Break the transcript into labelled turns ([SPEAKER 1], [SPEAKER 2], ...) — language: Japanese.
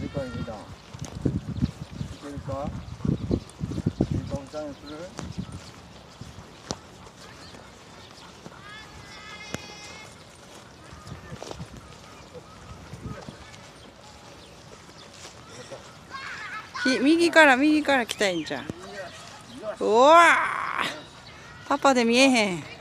[SPEAKER 1] かいけた。いけるか。いいかもちゃんにする。
[SPEAKER 2] 右から来たいんじゃん。うわー、パパで見えへん。